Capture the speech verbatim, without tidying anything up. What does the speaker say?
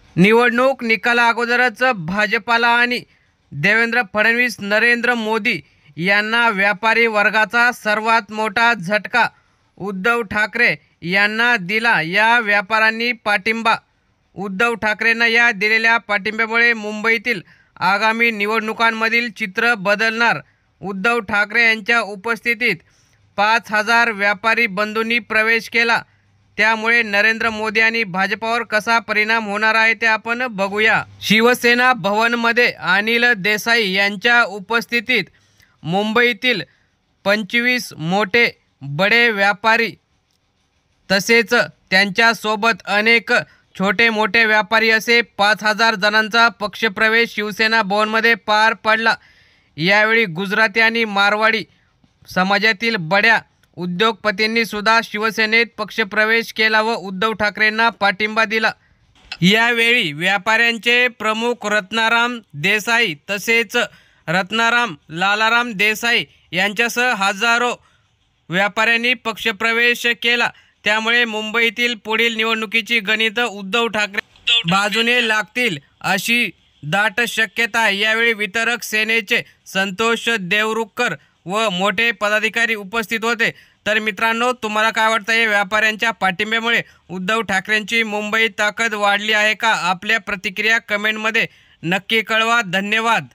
निवडणूक निकाला अगोदरच भाजपाला आणि देवेंद्र फडणवीस नरेंद्र मोदी यांना व्यापारी वर्गाचा सर्वात मोठा झटका उद्धव ठाकरे यांना दिला। या व्यापाऱ्यांनी पाठिंबा उद्धव ठाकरेंना या दिलेल्या पाठिंब्यामुळे मुंबईतील आगामी निवडणुकांमधील चित्र बदलणार। उद्धव ठाकरे यांच्या उपस्थितीत पाच हजार व्यापारी बंधूंनी प्रवेश केला, त्यामुळे नरेंद्र मोदी आणि भाजपावर कसा परिणाम होणार आहे ते आपण बघूया। शिवसेना भवनमध्ये अनिल देसाई यांच्या उपस्थितीत मुंबईतील पंचवीस मोठे बडे व्यापारी तसेच त्यांच्या सोबत अनेक छोटे मोठे व्यापारी असे पाच हजार जणांचा पक्षप्रवेश शिवसेना भवनमध्ये पार पडला। यावेळी गुजराती आणि मारवाडी समाजातील बड्या उद्योगपतींनी सुद्धा शिवसेनेत पक्षप्रवेश केला व उद्धव ठाकरेंना पाठिंबा दिला। यावेळी व्यापाऱ्यांचे प्रमुख रत्नाराम देसाई तसेच रत्नाराम लालाराम देसाई यांच्यासह हजारो व्यापाऱ्यांनी पक्षप्रवेश केला, त्यामुळे मुंबईतील पुढील निवडणुकीची गणित उद्धव ठाकरे बाजूने लागतील अशी दाट शक्यता आहे। यावेळी वितरक सेनेचे संतोष देवरुखकर व मोठे पदाधिकारी उपस्थित होते। तर मित्रांनो, तुम्हाला काय वाटतं, या व्यापाऱ्यांच्या पाठिंब्यामुळे उद्धव ठाकरेंची मुंबईत ताकद वाढली आहे का? आपल्या प्रतिक्रिया कमेंटमध्ये नक्की कळवा। धन्यवाद।